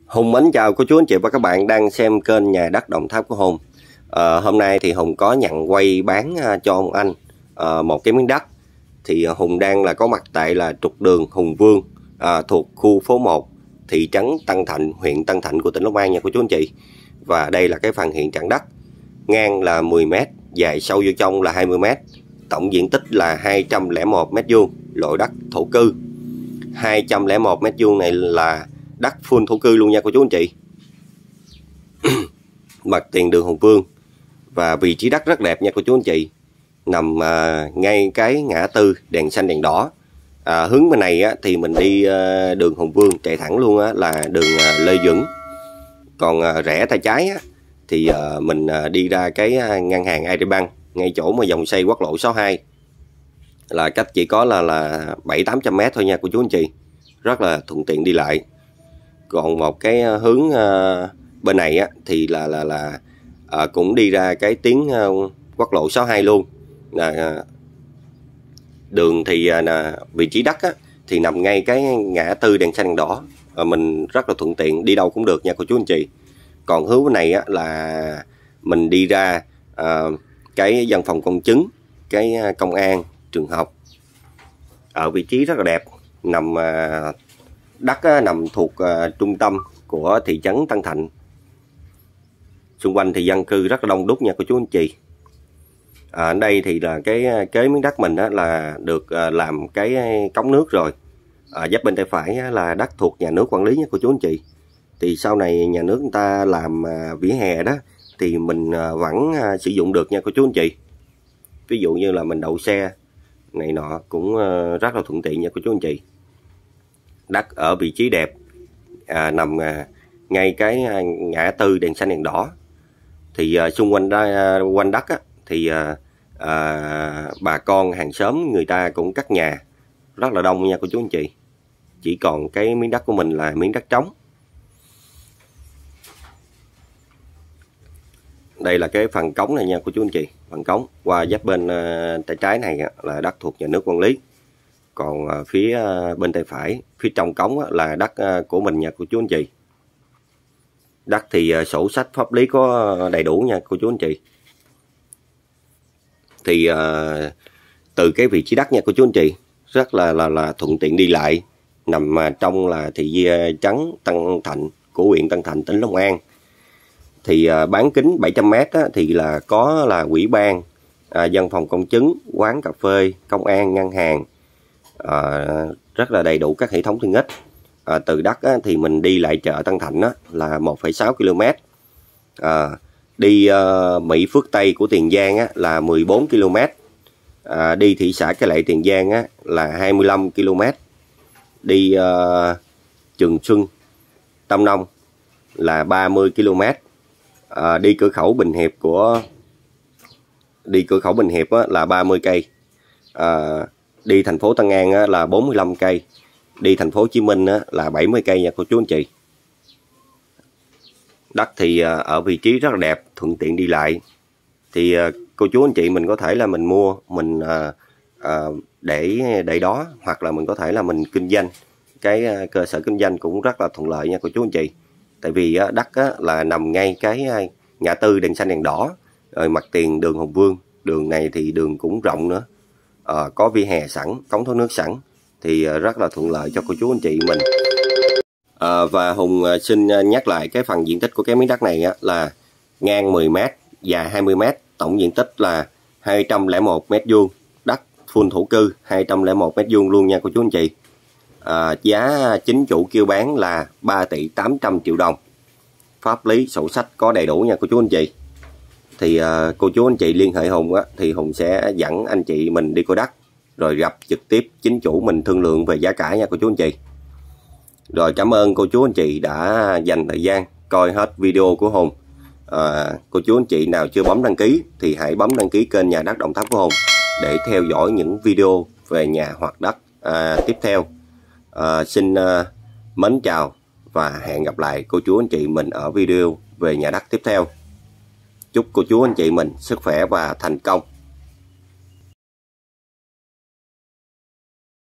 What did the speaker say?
Hùng mến chào cô chú anh chị và các bạn đang xem kênh Nhà Đất Đồng Tháp của Hùng. Hôm nay thì Hùng có nhận quay bán cho ông anh một cái miếng đất. Thì Hùng đang có mặt tại trục đường Hùng Vương thuộc khu phố 1 thị trấn Tân Thạnh, huyện Tân Thạnh của tỉnh Long An nha cô chú anh chị. Và đây là cái phần hiện trạng đất, ngang là 10 m, dài sâu vô trong là 20 m, tổng diện tích là 201 m², loại đất thổ cư. 201 m² này là đất full thổ cư luôn nha cô chú anh chị. Mặt tiền đường Hùng Vương và vị trí đất rất đẹp nha cô chú anh chị, nằm ngay cái ngã tư đèn xanh đèn đỏ. Hướng bên này thì mình đi đường Hùng Vương chạy thẳng luôn là đường Lê Duẩn. Còn rẽ tay trái thì mình đi ra cái ngân hàng Agribank ngay chỗ mà dòng xây quốc lộ 62, là cách chỉ có là 700-800 m thôi nha cô chú anh chị, rất là thuận tiện đi lại. Còn một cái hướng bên này thì cũng đi ra cái tuyến quốc lộ 62 luôn. Đường thì vị trí đất thì nằm ngay cái ngã tư đèn xanh đèn đỏ, mình rất là thuận tiện đi đâu cũng được nha cô chú anh chị. Còn hướng bên này là mình đi ra cái văn phòng công chứng, cái công an, trường học, ở vị trí rất là đẹp. Đất nằm thuộc trung tâm của thị trấn Tân Thạnh. Xung quanh thì dân cư rất là đông đúc nha cô chú anh chị. Ở đây thì là cái kế miếng đất mình là được làm cái cống nước rồi. Giáp bên tay phải là đất thuộc nhà nước quản lý nha cô chú anh chị. Thì sau này nhà nước người ta làm vỉa hè đó thì mình vẫn sử dụng được nha cô chú anh chị. Ví dụ như là mình đậu xe này nọ cũng rất là thuận tiện nha cô chú anh chị. Đất ở vị trí đẹp, nằm ngay cái ngã tư đèn xanh đèn đỏ. Thì xung quanh quanh đất thì bà con hàng xóm người ta cũng cất nhà rất là đông nha cô chú anh chị. Chỉ còn cái miếng đất của mình là miếng đất trống. Đây là cái phần cống này nha cô chú anh chị. Phần cống qua giáp bên tay trái này là đất thuộc nhà nước quản lý. Còn phía bên tay phải, phía trong cống là đất của mình nha cô chú anh chị. Đất thì sổ sách pháp lý có đầy đủ nha cô chú anh chị. Thì từ cái vị trí đất nha cô chú anh chị, rất là thuận tiện đi lại. Nằm trong là thị trấn Tân Thạnh của huyện Tân Thạnh, tỉnh Long An. Thì bán kính 700 m thì là có là ủy ban, văn phòng công chứng, quán cà phê, công an, ngân hàng, rất là đầy đủ các hệ thống tiện ích. Từ đất thì mình đi lại chợ Tân Thạnh là 1,6 km. Đi Mỹ Phước Tây của Tiền Giang là 14 km. Đi thị xã Cái Lậy Tiền Giang là 25 km. Đi Trường Xuân Tam Nông là 30 km. Đi cửa khẩu Bình Hiệp là 30 cây. Đi thành phố Tân An là 45 cây. Đi thành phố Hồ Chí Minh là 70 cây nha cô chú anh chị. Đất thì ở vị trí rất là đẹp, thuận tiện đi lại. Thì cô chú anh chị mình có thể là mình mua, mình để đó, hoặc là mình có thể là mình kinh doanh. Cái cơ sở kinh doanh cũng rất là thuận lợi nha cô chú anh chị. Tại vì đất là nằm ngay cái ngã tư đèn xanh đèn đỏ, rồi mặt tiền đường Hùng Vương. Đường này thì đường cũng rộng nữa, có vỉa hè sẵn, cống thoát nước sẵn, thì rất là thuận lợi cho cô chú anh chị mình. Và Hùng xin nhắc lại cái phần diện tích của cái miếng đất này là ngang 10 m, dài 20 m, tổng diện tích là 201 m², đất full thổ cư 201 m² luôn nha cô chú anh chị. Giá chính chủ kêu bán là 3 tỷ 800 triệu đồng. Pháp lý sổ sách có đầy đủ nha cô chú anh chị. Thì cô chú anh chị liên hệ Hùng thì Hùng sẽ dẫn anh chị mình đi coi đất, rồi gặp trực tiếp chính chủ mình thương lượng về giá cả nha cô chú anh chị. Rồi cảm ơn cô chú anh chị đã dành thời gian coi hết video của Hùng. Cô chú anh chị nào chưa bấm đăng ký thì hãy bấm đăng ký kênh Nhà Đất Đồng Tháp của Hùng để theo dõi những video về nhà hoặc đất tiếp theo. Xin mến chào và hẹn gặp lại cô chú anh chị mình ở video về nhà đất tiếp theo. Chúc cô chú anh chị mình sức khỏe và thành công.